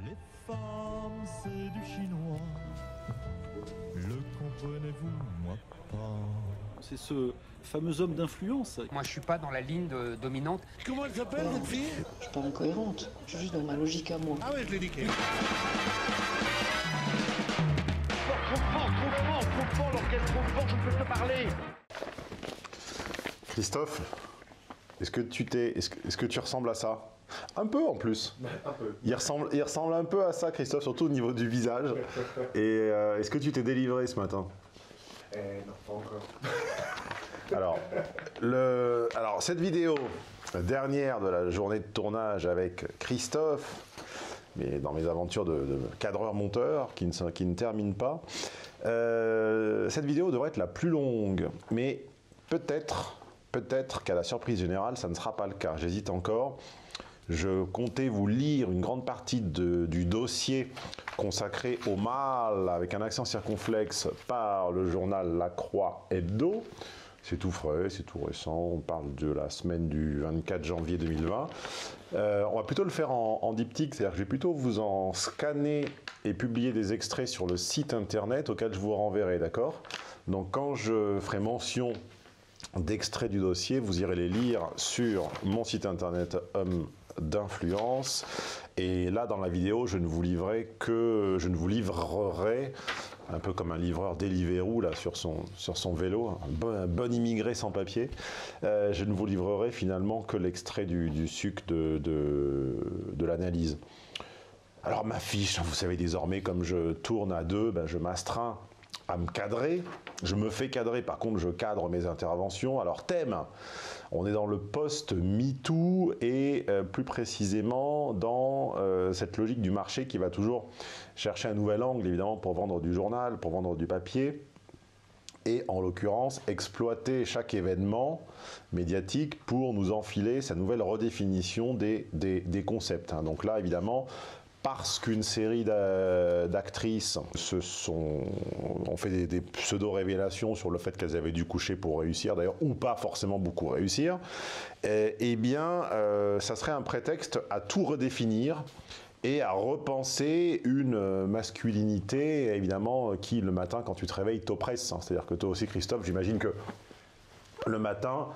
Les femmes, c'est du chinois. Le comprenez-vous, moi pas. C'est ce fameux homme d'influence. Moi, je suis pas dans la ligne dominante. Comment elle s'appelle, cette fille? Je suis pas incohérente, je suis juste dans ma logique à moi. Ah ouais, je l'ai niqué. Trop fort, l'orchestre trop fort, je ne peux te parler. Christophe, est-ce que tu ressembles à ça? Un peu en plus. Un peu. Il ressemble un peu à ça, Christophe, surtout au niveau du visage. Et est-ce que tu t'es délivré ce matin? Non, pas encore. Alors, cette vidéo, la dernière de la journée de tournage avec Christophe, mais dans mes aventures de cadreur-monteur qui ne terminent pas, cette vidéo devrait être la plus longue, mais peut-être qu'à la surprise générale, ça ne sera pas le cas. J'hésite encore. Je comptais vous lire une grande partie du dossier consacré au mal, avec un accent circonflexe, par le journal La Croix Hebdo. C'est tout frais, c'est tout récent, on parle de la semaine du 24 janvier 2020. On va plutôt le faire en diptyque, c'est-à-dire que je vais plutôt vous en scanner et publier des extraits sur le site internet auquel je vous renverrai, d'accord? Donc quand je ferai mention d'extraits du dossier, vous irez les lire sur mon site internet Homme d'influence. Et là, dans la vidéo, je ne vous livrerai un peu comme un livreur Deliveroo là sur son vélo, un bon immigré sans papier. Je ne vous livrerai finalement que l'extrait du suc de l'analyse. Alors ma fiche, vous savez désormais, comme je tourne à deux, je m'astreins à me cadrer. Je me fais cadrer, par contre je cadre mes interventions. Alors thème, on est dans le post-MeToo et plus précisément dans cette logique du marché qui va toujours chercher un nouvel angle, évidemment, pour vendre du journal, pour vendre du papier. Et en l'occurrence, exploiter chaque événement médiatique pour nous enfiler sa nouvelle redéfinition des concepts. Donc là, évidemment, parce qu'une série d'actrices ont fait des pseudo-révélations sur le fait qu'elles avaient dû coucher pour réussir, d'ailleurs, ou pas forcément beaucoup réussir, eh bien, ça serait un prétexte à tout redéfinir et à repenser une masculinité, évidemment, qui, le matin, quand tu te réveilles, t'oppresse. C'est-à-dire que toi aussi, Christophe, j'imagine que le matin,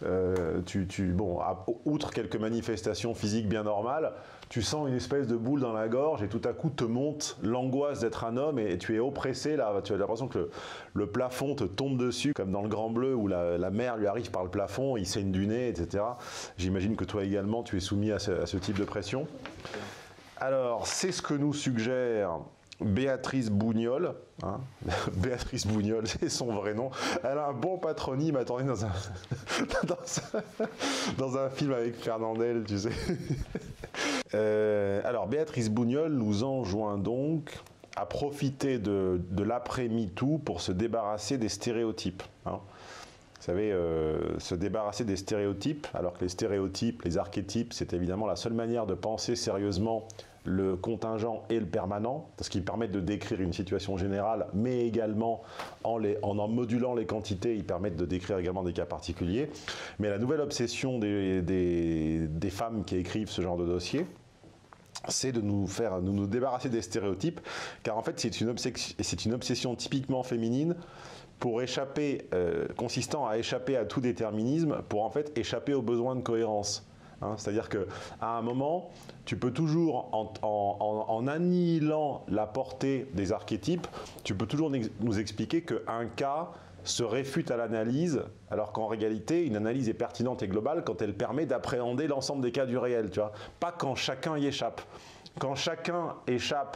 outre quelques manifestations physiques bien normales, tu sens une espèce de boule dans la gorge et tout à coup te monte l'angoisse d'être un homme et tu es oppressé là, tu as l'impression que le plafond te tombe dessus, comme dans Le Grand Bleu où la mer lui arrive par le plafond, il saigne du nez, etc. J'imagine que toi également tu es soumis à ce type de pression. Alors, c'est ce que nous suggère Béatrice Bougnol, hein. Béatrice Bougnol, c'est son vrai nom. Elle a un bon patronyme, attendez, dans un film avec Fernandel, tu sais. Alors, Béatrice Bougnol nous enjoint donc à profiter de l'après-MeToo pour se débarrasser des stéréotypes. Hein. Vous savez, se débarrasser des stéréotypes, alors que les stéréotypes, les archétypes, c'est évidemment la seule manière de penser sérieusement le contingent et le permanent, parce qu'ils permettent de décrire une situation générale, mais également en modulant les quantités, ils permettent de décrire également des cas particuliers. Mais la nouvelle obsession des femmes qui écrivent ce genre de dossier, c'est de nous débarrasser des stéréotypes, car en fait c'est une obsession typiquement féminine pour consistant à échapper à tout déterminisme, pour en fait échapper aux besoins de cohérence. Hein, c'est-à-dire qu'à un moment, tu peux toujours, en annihilant la portée des archétypes, tu peux toujours nous expliquer qu'un cas se réfute à l'analyse, alors qu'en réalité, une analyse est pertinente et globale quand elle permet d'appréhender l'ensemble des cas du réel, tu vois. Pas quand chacun y échappe. Quand chacun échappe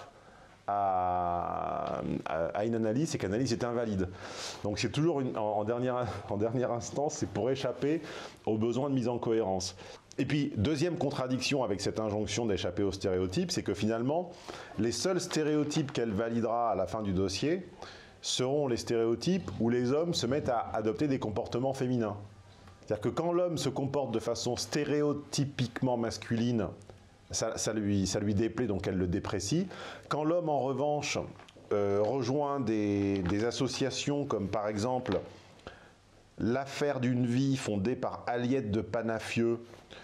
à une analyse, c'est que l'analyse est invalide. Donc c'est toujours, en dernière instance, c'est pour échapper aux besoins de mise en cohérence. Et puis, deuxième contradiction avec cette injonction d'échapper aux stéréotypes, c'est que finalement, les seuls stéréotypes qu'elle validera à la fin du dossier seront les stéréotypes où les hommes se mettent à adopter des comportements féminins. C'est-à-dire que quand l'homme se comporte de façon stéréotypiquement masculine, ça lui déplaît, donc elle le déprécie. Quand l'homme, en revanche, rejoint des associations comme par exemple l'affaire d'une vie fondée par Aliette de Panafieux,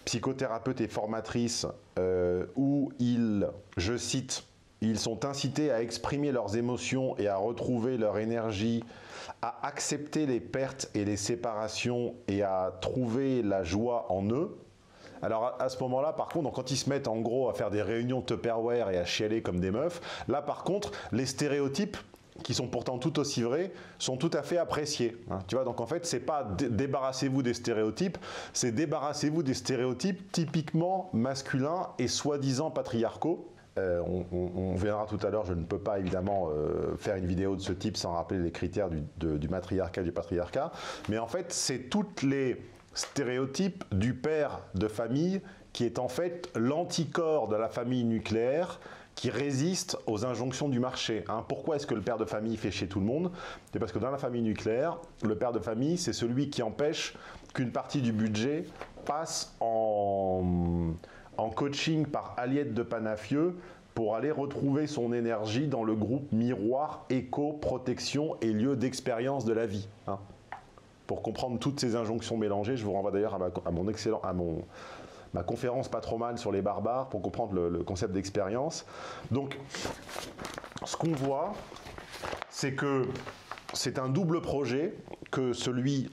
psychothérapeutes et formatrices où ils, je cite, ils sont incités à exprimer leurs émotions et à retrouver leur énergie, à accepter les pertes et les séparations et à trouver la joie en eux. Alors à ce moment-là, par contre, donc quand ils se mettent en gros à faire des réunions Tupperware et à chialer comme des meufs, là par contre, les stéréotypes, qui sont pourtant tout aussi vrais, sont tout à fait appréciés. Hein, tu vois, donc en fait, c'est pas débarrassez-vous des stéréotypes, c'est débarrassez-vous des stéréotypes typiquement masculins et soi-disant patriarcaux. On verra tout à l'heure, je ne peux pas évidemment faire une vidéo de ce type sans rappeler les critères du matriarcat et du patriarcat, mais en fait, c'est toutes les stéréotypes du père de famille qui est en fait l'anticorps de la famille nucléaire qui résiste aux injonctions du marché. Hein. Pourquoi est-ce que le père de famille fait chier tout le monde? C'est parce que dans la famille nucléaire, le père de famille, c'est celui qui empêche qu'une partie du budget passe en coaching par Aliette de Panafieux pour aller retrouver son énergie dans le groupe Miroir, Éco, Protection et lieu d'expérience de la vie. Hein. Pour comprendre toutes ces injonctions mélangées, je vous renvoie d'ailleurs à ma conférence pas trop mal sur les barbares pour comprendre le concept d'expérience. Donc, ce qu'on voit, c'est que c'est un double projet que celui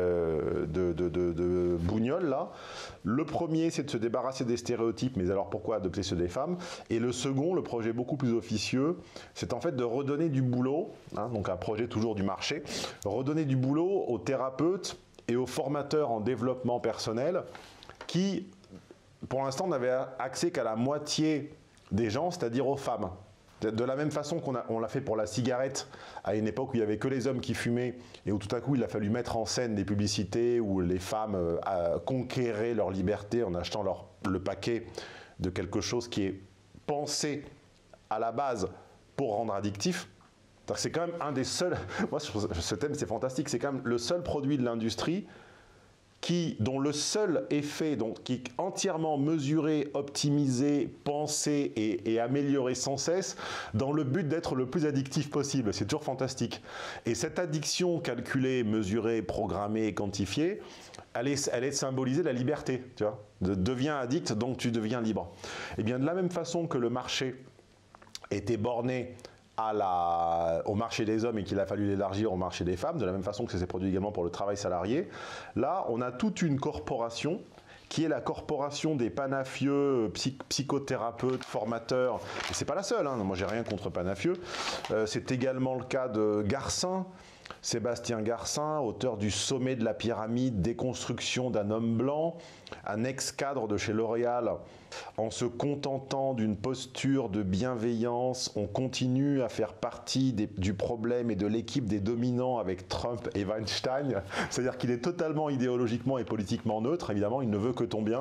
de Bougnol, là. Le premier, c'est de se débarrasser des stéréotypes, mais alors pourquoi adopter ceux des femmes? Et le second, le projet beaucoup plus officieux, c'est en fait de redonner du boulot, hein, donc un projet toujours du marché, redonner du boulot aux thérapeutes et aux formateurs en développement personnel qui, pour l'instant, n'avaient accès qu'à la moitié des gens, c'est-à-dire aux femmes. De la même façon qu'on l'a fait pour la cigarette, à une époque où il n'y avait que les hommes qui fumaient, et où tout à coup il a fallu mettre en scène des publicités où les femmes conquéraient leur liberté en achetant le paquet de quelque chose qui est pensé à la base pour rendre addictif. C'est quand même un des seuls, moi ce thème c'est fantastique, c'est quand même le seul produit de l'industrie dont le seul effet, donc, qui est entièrement mesuré, optimisé, pensé et amélioré sans cesse, dans le but d'être le plus addictif possible. C'est toujours fantastique. Et cette addiction calculée, mesurée, programmée et quantifiée, elle est symbolisée la liberté. Tu vois, deviens addict, donc tu deviens libre. Et bien de la même façon que le marché était borné au marché des hommes et qu'il a fallu l'élargir au marché des femmes, de la même façon que ça s'est produit également pour le travail salarié. Là, on a toute une corporation qui est la corporation des panafieux, psychothérapeutes, formateurs. Et c'est pas la seule, hein. Moi j'ai rien contre Panafieux. C'est également le cas de Garcin, Sébastien Garcin, auteur du Sommet de la pyramide, déconstruction d'un homme blanc, un ex-cadre de chez L'Oréal. En se contentant d'une posture de bienveillance, on continue à faire partie du problème et de l'équipe des dominants avec Trump et Weinstein. C'est-à-dire qu'il est totalement idéologiquement et politiquement neutre, évidemment, il ne veut que ton bien.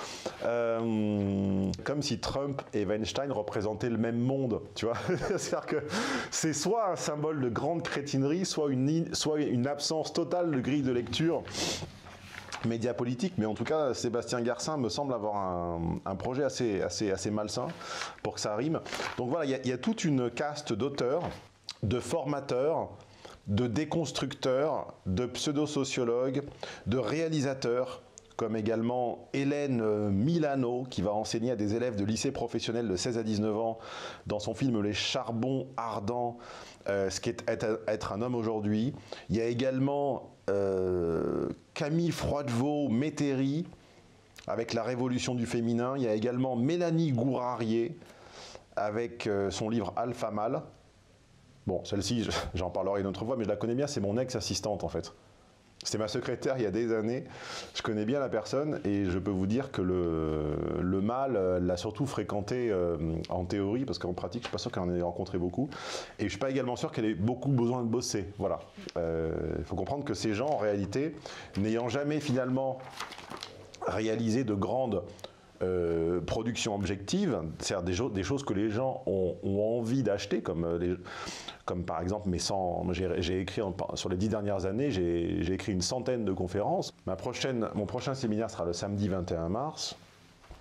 Comme si Trump et Weinstein représentaient le même monde, tu vois. C'est-à-dire que c'est soit un symbole de grande crétinerie, soit une absence totale de grille de lecture média politique, mais en tout cas Sébastien Garcin me semble avoir un projet assez malsain pour que ça rime. Donc voilà, il y a toute une caste d'auteurs, de formateurs, de déconstructeurs, de pseudo-sociologues, de réalisateurs, comme également Hélène Milano, qui va enseigner à des élèves de lycée professionnel de 16 à 19 ans dans son film Les Charbons Ardents, ce qu'est être un homme aujourd'hui. Il y a également Camille Froidevaux-Métairie, avec La Révolution du féminin. Il y a également Mélanie Gourarier, avec son livre Alpha Mâle. Bon, celle-ci, j'en parlerai une autre fois, mais je la connais bien, c'est mon ex-assistante en fait. C'était ma secrétaire il y a des années, je connais bien la personne et je peux vous dire que le mâle l'a surtout fréquenté en théorie, parce qu'en pratique je ne suis pas sûr qu'elle en ait rencontré beaucoup, et je ne suis pas également sûr qu'elle ait beaucoup besoin de bosser. Voilà. Il faut comprendre que ces gens en réalité, n'ayant jamais finalement réalisé de grandes production objective, c'est-à-dire des choses que les gens ont envie d'acheter, comme par exemple j'ai écrit sur les 10 dernières années, j'ai écrit une centaine de conférences. Mon prochain séminaire sera le samedi 21 mars.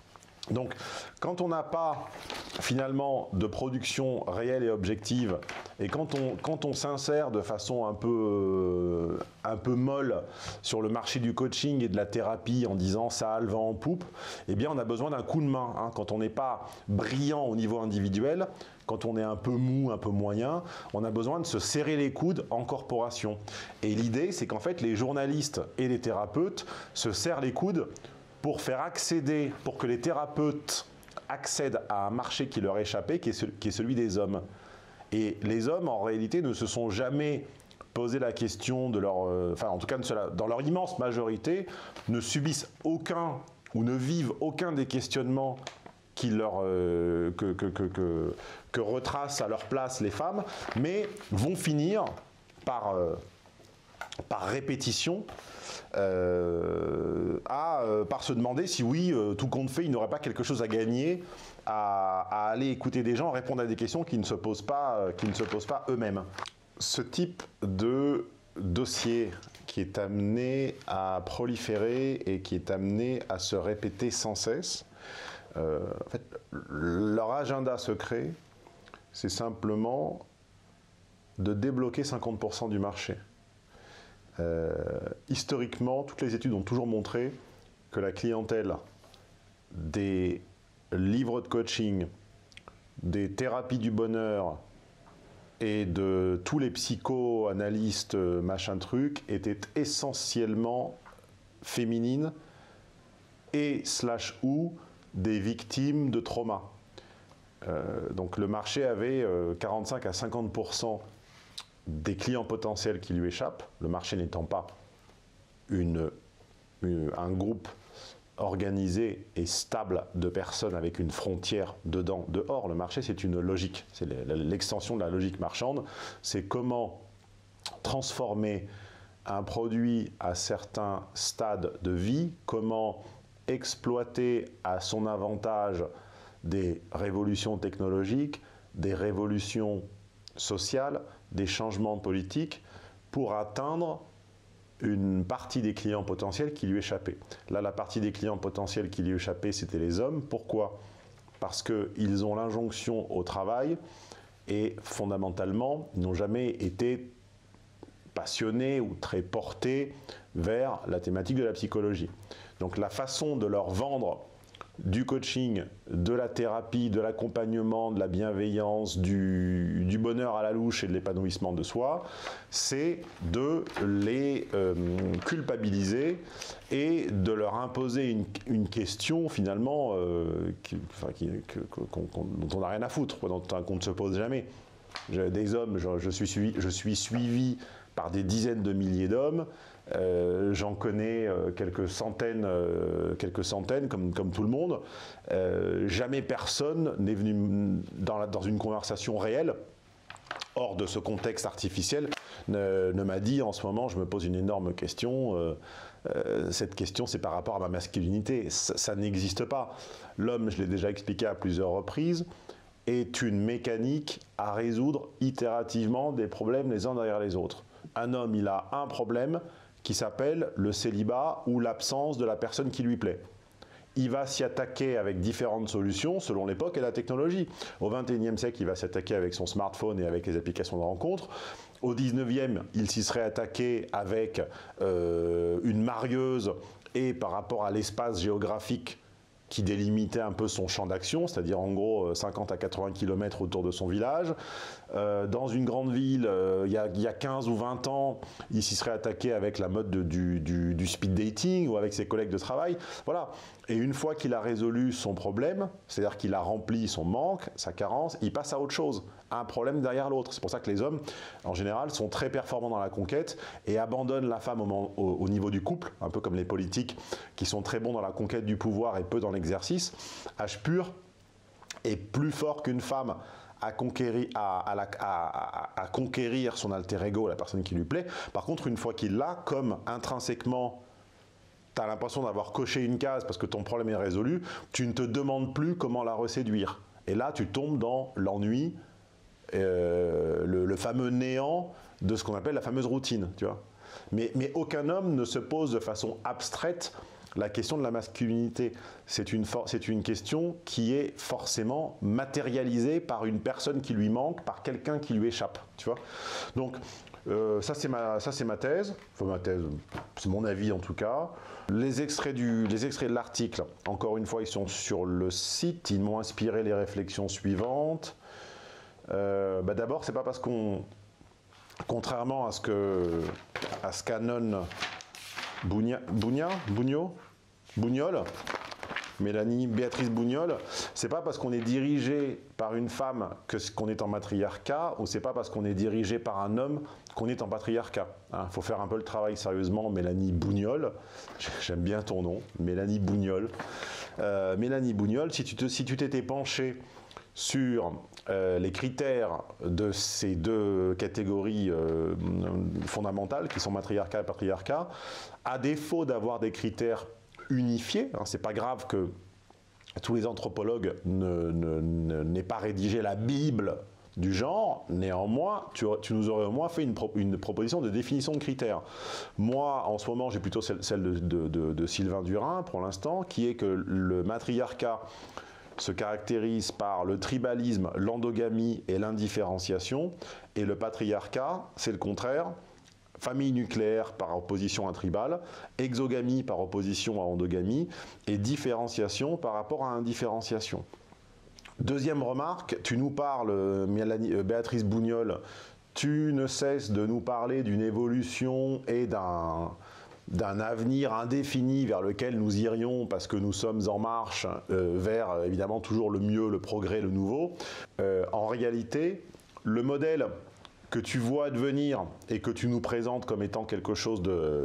Donc, quand on n'a pas finalement de production réelle et objective, et quand on s'insère de façon un peu molle sur le marché du coaching et de la thérapie en disant ça a le vent en poupe, eh bien on a besoin d'un coup de main. Hein. Quand on n'est pas brillant au niveau individuel, quand on est un peu mou, un peu moyen, on a besoin de se serrer les coudes en corporation. Et l'idée, c'est qu'en fait, les journalistes et les thérapeutes se serrent les coudes pour faire accéder, pour que les thérapeutes accèdent à un marché qui leur échappait, qui est celui des hommes. Et les hommes, en réalité, ne se sont jamais posé la question de leur... enfin, en tout cas, dans leur immense majorité, ne subissent aucun ou ne vivent aucun des questionnements qui leur, que retracent à leur place les femmes, mais vont finir par répétition par se demander si oui, tout compte fait, il n'aurait pas quelque chose à gagner à aller écouter des gens, répondre à des questions qui ne se posent pas eux-mêmes. Ce type de dossier qui est amené à proliférer et qui est amené à se répéter sans cesse, en fait, leur agenda secret, c'est simplement de débloquer 50% du marché. Historiquement, toutes les études ont toujours montré que la clientèle des livres de coaching, des thérapies du bonheur et de tous les psychoanalystes machin truc était essentiellement féminine et / ou des victimes de trauma. Donc le marché avait 45 à 50% des clients potentiels qui lui échappent, le marché n'étant pas un groupe organisé et stable de personnes avec une frontière dedans, dehors. Le marché, c'est une logique, c'est l'extension de la logique marchande. C'est comment transformer un produit à certains stades de vie, comment exploiter à son avantage des révolutions technologiques, des révolutions sociales, des changements politiques pour atteindre une partie des clients potentiels qui lui échappaient. Là, la partie des clients potentiels qui lui échappaient, c'était les hommes. Pourquoi ? Parce qu'ils ont l'injonction au travail et fondamentalement, ils n'ont jamais été passionnés ou très portés vers la thématique de la psychologie. Donc la façon de leur vendre du coaching, de la thérapie, de l'accompagnement, de la bienveillance, du bonheur à la louche et de l'épanouissement de soi, c'est de les culpabiliser et de leur imposer une question finalement dont on n'a rien à foutre, qu'on ne se pose jamais. Des hommes, je suis suivi par des dizaines de milliers d'hommes. J'en connais quelques centaines comme tout le monde. Jamais personne n'est venu dans une conversation réelle, hors de ce contexte artificiel, ne m'a dit en ce moment je me pose une énorme question. Cette question, c'est par rapport à ma masculinité. Ça n'existe pas. L'homme, je l'ai déjà expliqué à plusieurs reprises, est une mécanique à résoudre itérativement des problèmes les uns derrière les autres. Un homme, il a un problème qui s'appelle le célibat ou l'absence de la personne qui lui plaît. Il va s'y attaquer avec différentes solutions selon l'époque et la technologie. Au XXIe siècle, il va s'attaquer avec son smartphone et avec les applications de rencontre. Au XIXe, il s'y serait attaqué avec une marieuse et par rapport à l'espace géographique qui délimitait un peu son champ d'action, c'est-à-dire en gros 50 à 80 km autour de son village. Dans une grande ville, il y a 15 ou 20 ans, il s'y serait attaqué avec la mode du speed dating ou avec ses collègues de travail. Voilà. Et une fois qu'il a résolu son problème, c'est-à-dire qu'il a rempli son manque, sa carence, il passe à autre chose, un problème derrière l'autre. C'est pour ça que les hommes, en général, sont très performants dans la conquête et abandonnent la femme au niveau du couple, un peu comme les politiques qui sont très bons dans la conquête du pouvoir et peu dans l'exercice. H pur est plus fort qu'une femme à conquérir son alter ego, la personne qui lui plaît. Par contre, une fois qu'il l'a, comme intrinsèquement, tu as l'impression d'avoir coché une case parce que ton problème est résolu, tu ne te demandes plus comment la reséduire. Et là, tu tombes dans l'ennui, le fameux néant de ce qu'on appelle la fameuse routine. Tu vois. Mais aucun homme ne se pose de façon abstraite la question de la masculinité, c'est une question qui est forcément matérialisée par une personne qui lui manque, par quelqu'un qui lui échappe, tu vois. Donc, ça c'est ma thèse, enfin ma thèse, c'est mon avis en tout cas. Les extraits de l'article, encore une fois, ils sont sur le site, ils m'ont inspiré les réflexions suivantes. D'abord, c'est pas parce qu'on, contrairement à ce qu'annonce Bougnol, Mélanie Béatrice Bougnol, c'est pas parce qu'on est dirigé par une femme qu'on est en matriarcat, ou c'est pas parce qu'on est dirigé par un homme qu'on est en patriarcat. Il faut faire un peu le travail sérieusement. Mélanie Bougnol, j'aime bien ton nom, Mélanie Bougnol. Mélanie Bougnol, si tu t'étais penché sur les critères de ces deux catégories fondamentales qui sont matriarcat et patriarcat, à défaut d'avoir des critères unifiés, c'est pas grave que tous les anthropologues n'aient pas rédigé la Bible du genre, néanmoins, tu nous aurais au moins fait une proposition de définition de critères. Moi, en ce moment, j'ai plutôt celle de Sylvain Durin, pour l'instant, qui est que le matriarcat se caractérise par le tribalisme, l'endogamie et l'indifférenciation, et le patriarcat, c'est le contraire, famille nucléaire par opposition à tribal, exogamie par opposition à endogamie, et différenciation par rapport à indifférenciation. Deuxième remarque, tu nous parles, Béatrice Bougnol, tu ne cesses de nous parler d'une évolution et d'un avenir indéfini vers lequel nous irions parce que nous sommes en marche vers évidemment toujours le mieux, le progrès, le nouveau. En réalité, le modèle que tu vois advenir et que tu nous présentes comme étant quelque chose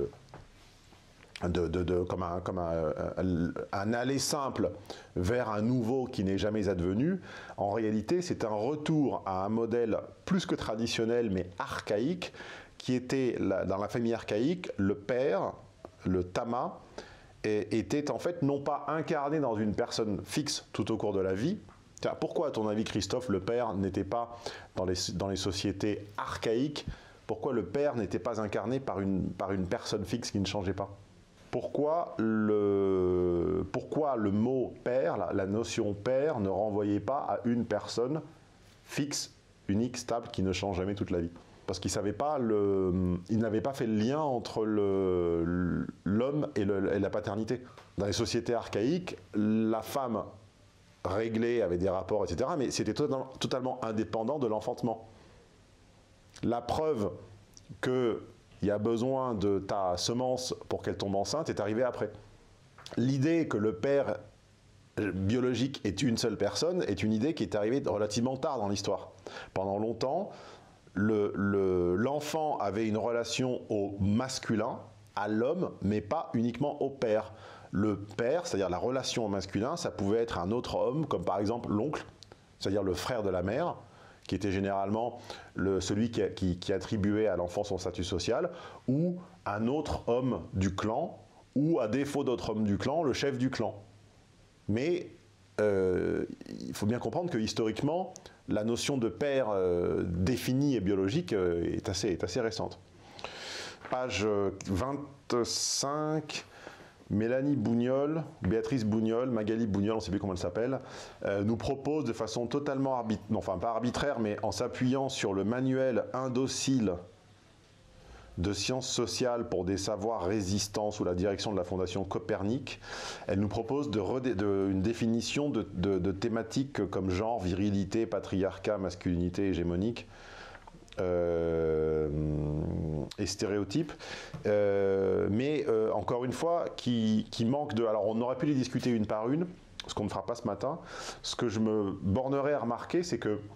comme un aller simple vers un nouveau qui n'est jamais advenu, en réalité c'est un retour à un modèle plus que traditionnel mais archaïque, qui était, dans la famille archaïque, le père, le tama, était en fait non pas incarné dans une personne fixe tout au cours de la vie. Pourquoi, à ton avis, Christophe, le père n'était pas, dans les sociétés archaïques, pourquoi le père n'était pas incarné par une personne fixe qui ne changeait pas ? Pourquoi le mot père, la notion père, ne renvoyait pas à une personne fixe, unique, stable, qui ne change jamais toute la vie ? Parce qu'il n'avait pas fait le lien entre l'homme et la paternité. Dans les sociétés archaïques, la femme réglée avait des rapports, etc., mais c'était totalement indépendant de l'enfantement. La preuve qu'il y a besoin de ta semence pour qu'elle tombe enceinte est arrivée après. L'idée que le père biologique est une seule personne est une idée qui est arrivée relativement tard dans l'histoire. Pendant longtemps, l'enfant avait une relation au masculin, à l'homme, mais pas uniquement au père. Le père, c'est-à-dire la relation au masculin, ça pouvait être un autre homme, comme par exemple l'oncle, c'est-à-dire le frère de la mère, qui était généralement celui qui attribuait à l'enfant son statut social, ou un autre homme du clan, ou à défaut d'autre homme du clan, le chef du clan. Mais il faut bien comprendre que historiquement, la notion de père définie et biologique est assez récente. Page 25, Mélanie Bougnol, Béatrice Bougnol, Magali Bougnol, on ne sait plus comment elle s'appelle, nous propose de façon totalement pas arbitraire, mais en s'appuyant sur le manuel indocile de sciences sociales pour des savoirs résistants sous la direction de la Fondation Copernic. Elle nous propose une définition de thématiques comme genre, virilité, patriarcat, masculinité hégémonique et stéréotypes. Mais encore une fois, qui manque de... Alors on aurait pu les discuter une par une, ce qu'on ne fera pas ce matin. Ce que je me bornerai à remarquer, c'est que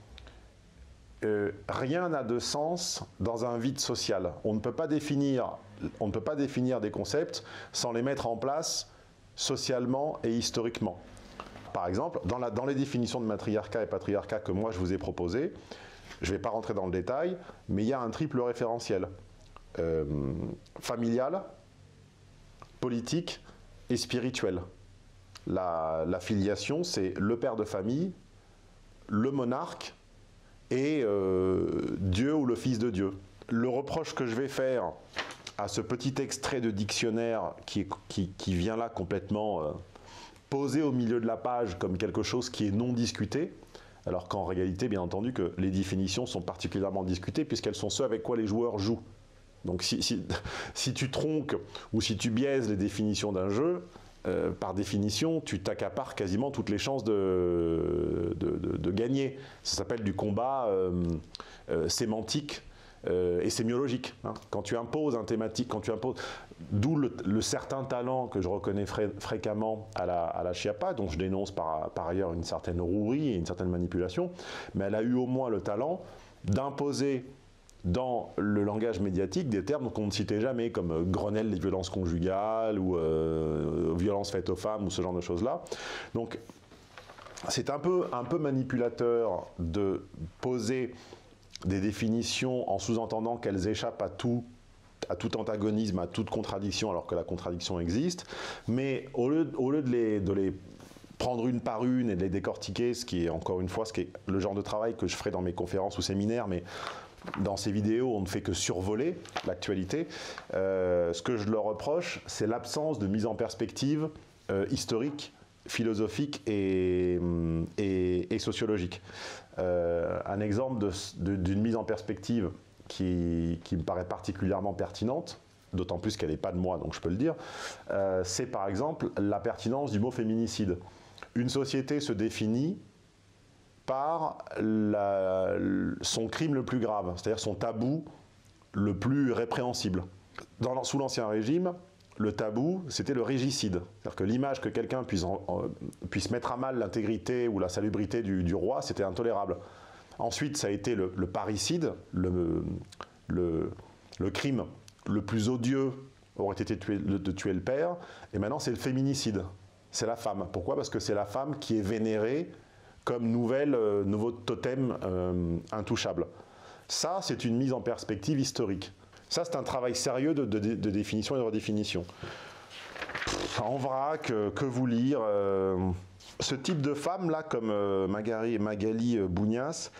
rien n'a de sens dans un vide social. On ne peut pas définir des concepts sans les mettre en place socialement et historiquement. Par exemple, dans les définitions de matriarcat et patriarcat que moi je vous ai proposées, je ne vais pas rentrer dans le détail, mais il y a un triple référentiel. Familial, politique et spirituel. La filiation, c'est le père de famille, le monarque, et Dieu ou le Fils de Dieu. Le reproche que je vais faire à ce petit extrait de dictionnaire qui vient là complètement posé au milieu de la page comme quelque chose qui est non discuté, alors qu'en réalité, bien entendu, que les définitions sont particulièrement discutées puisqu'elles sont ce avec quoi les joueurs jouent. Donc si tu tronques ou si tu biaises les définitions d'un jeu, par définition, tu t'accapares quasiment toutes les chances de gagner. Ça s'appelle du combat sémantique et sémiologique. Hein. Quand tu imposes un thématique, d'où le certain talent que je reconnais fréquemment à la Schiappa, dont je dénonce par ailleurs une certaine rouerie et une certaine manipulation, mais elle a eu au moins le talent d'imposer dans le langage médiatique des termes qu'on ne citait jamais, comme Grenelle des violences conjugales ou violences faites aux femmes ou ce genre de choses-là. Donc c'est un peu manipulateur de poser des définitions en sous-entendant qu'elles échappent à tout antagonisme, à toute contradiction, alors que la contradiction existe. Mais au lieu de les prendre une par une et de les décortiquer, ce qui est encore une fois le genre de travail que je ferai dans mes conférences ou séminaires, mais dans ces vidéos, on ne fait que survoler l'actualité. Ce que je leur reproche, c'est l'absence de mise en perspective historique, philosophique et sociologique. Un exemple d'une mise en perspective qui me paraît particulièrement pertinente, d'autant plus qu'elle n'est pas de moi, donc je peux le dire, c'est par exemple la pertinence du mot féminicide. Une société se définit par son crime le plus grave, c'est-à-dire son tabou le plus répréhensible. Sous l'Ancien Régime, le tabou, c'était le régicide. C'est-à-dire que l'image que quelqu'un puisse mettre à mal l'intégrité ou la salubrité du roi, c'était intolérable. Ensuite, ça a été le parricide, le crime le plus odieux aurait été de tuer le père, et maintenant c'est le féminicide, c'est la femme. Pourquoi? Parce que c'est la femme qui est vénérée comme nouveau totem intouchable. Ça, c'est une mise en perspective historique. Ça, c'est un travail sérieux de définition et de redéfinition. En vrac, que vous lire ce type de femme-là, comme Magali Bougnas,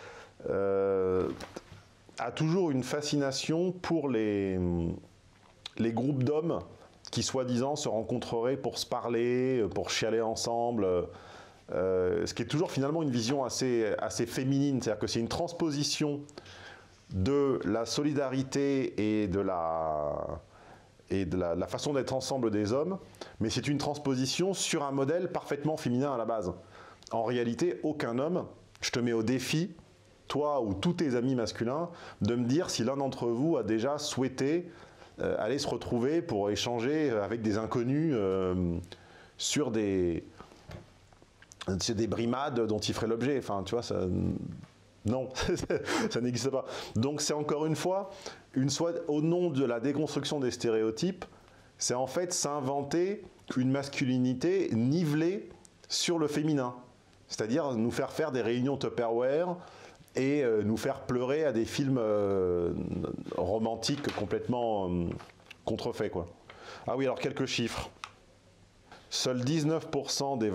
a toujours une fascination pour les groupes d'hommes qui, soi-disant, se rencontreraient pour se parler, pour chialer ensemble. Ce qui est toujours finalement une vision assez féminine, c'est-à-dire que c'est une transposition de la solidarité et de la façon d'être ensemble des hommes, mais c'est une transposition sur un modèle parfaitement féminin à la base. En réalité, aucun homme, je te mets au défi, toi ou tous tes amis masculins, de me dire si l'un d'entre vous a déjà souhaité aller se retrouver pour échanger avec des inconnus sur des brimades dont il ferait l'objet. Enfin, tu vois, ça... Non, ça n'existe pas. Donc c'est encore une fois, au nom de la déconstruction des stéréotypes, c'est en fait s'inventer une masculinité nivelée sur le féminin. C'est-à-dire nous faire faire des réunions Tupperware et nous faire pleurer à des films romantiques complètement contrefaits, quoi. Ah oui, alors quelques chiffres. Seuls 19% des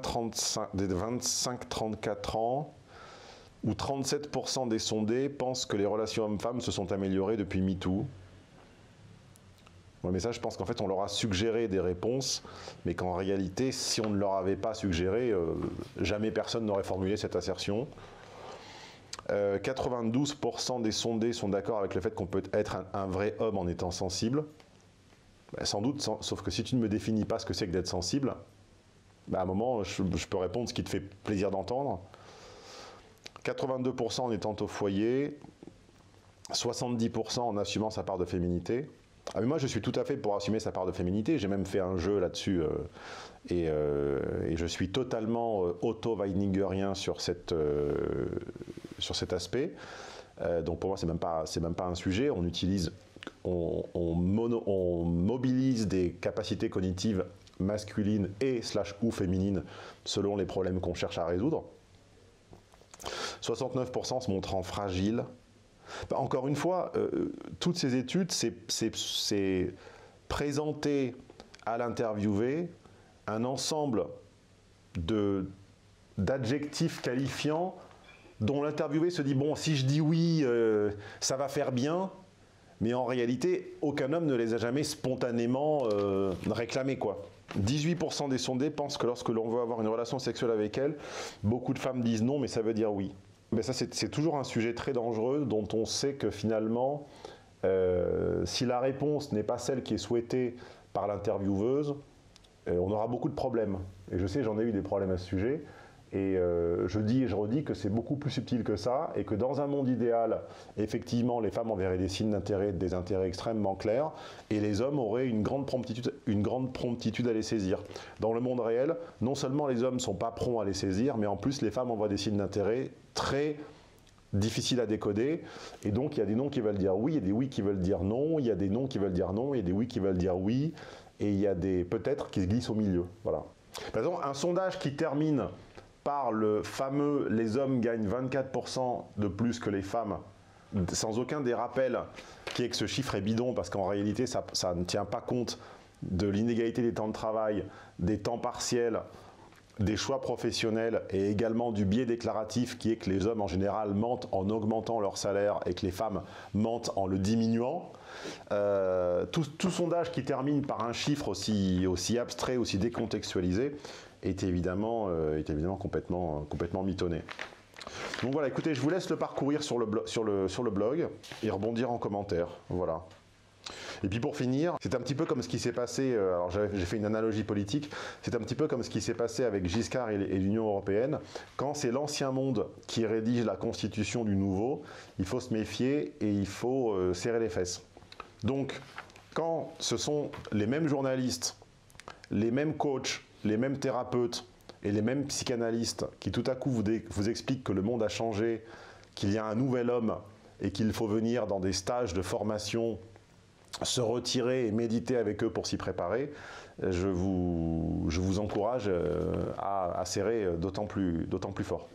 25-34 ans ou 37% des sondés pensent que les relations hommes-femmes se sont améliorées depuis MeToo. Ouais, mais ça, je pense qu'en fait, on leur a suggéré des réponses, mais qu'en réalité, si on ne leur avait pas suggéré, jamais personne n'aurait formulé cette assertion. 92% des sondés sont d'accord avec le fait qu'on peut être un vrai homme en étant sensible. Ben, sans doute, sauf que si tu ne me définis pas ce que c'est que d'être sensible, ben à un moment, je peux répondre ce qui te fait plaisir d'entendre. 82% en étant au foyer, 70% en assumant sa part de féminité. Ah, mais moi, je suis tout à fait pour assumer sa part de féminité. J'ai même fait un jeu là-dessus et je suis totalement auto-weiningerien sur cet aspect. Donc pour moi, c'est même pas un sujet. On mobilise des capacités cognitives masculines ou féminines selon les problèmes qu'on cherche à résoudre. 69% se montrant fragiles. Encore une fois, toutes ces études, c'est présenter à l'interviewé un ensemble d'adjectifs qualifiants dont l'interviewé se dit, bon, si je dis oui, ça va faire bien, mais en réalité, aucun homme ne les a jamais spontanément réclamés, quoi. 18% des sondés pensent que lorsque l'on veut avoir une relation sexuelle avec elles, beaucoup de femmes disent non, mais ça veut dire oui. Mais ça, c'est toujours un sujet très dangereux dont on sait que finalement, si la réponse n'est pas celle qui est souhaitée par l'intervieweuse, on aura beaucoup de problèmes. Et je sais, j'en ai eu des problèmes à ce sujet. Et je dis et je redis que c'est beaucoup plus subtil que ça, et que dans un monde idéal, effectivement, les femmes enverraient des signes d'intérêt, des intérêts extrêmement clairs, et les hommes auraient une grande promptitude à les saisir. Dans le monde réel, non seulement les hommes ne sont pas prompts à les saisir, mais en plus les femmes envoient des signes d'intérêt très difficiles à décoder, et donc il y a des noms qui veulent dire oui, il y a des oui qui veulent dire non, il y a des non qui veulent dire non, il y a des oui qui veulent dire oui, et il y a des peut-être qui se glissent au milieu. Voilà. Par exemple, un sondage qui termine par le fameux « les hommes gagnent 24% de plus que les femmes », sans aucun des rappels qui est que ce chiffre est bidon, parce qu'en réalité, ça ne tient pas compte de l'inégalité des temps de travail, des temps partiels, des choix professionnels et également du biais déclaratif qui est que les hommes en général mentent en augmentant leur salaire et que les femmes mentent en le diminuant. Tout sondage qui termine par un chiffre aussi abstrait, aussi décontextualisé, est évidemment complètement mitonné. Donc voilà, écoutez, je vous laisse le parcourir sur le blog et rebondir en commentaire. Voilà. Et puis pour finir, c'est un petit peu comme ce qui s'est passé, alors j'ai fait une analogie politique, c'est un petit peu comme ce qui s'est passé avec Giscard et l'Union européenne. Quand c'est l'ancien monde qui rédige la constitution du nouveau, il faut se méfier et il faut serrer les fesses. Donc, quand ce sont les mêmes journalistes, les mêmes coachs, les mêmes thérapeutes et les mêmes psychanalystes qui tout à coup vous expliquent que le monde a changé, qu'il y a un nouvel homme et qu'il faut venir dans des stages de formation, se retirer et méditer avec eux pour s'y préparer, je vous encourage à serrer d'autant plus fort.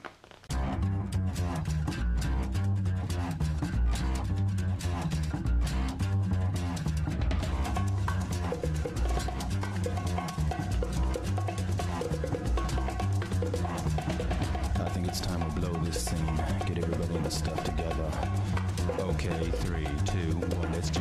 It's time to blow this scene. Get everybody in the stuff together. Okay, 3, 2, 1, let's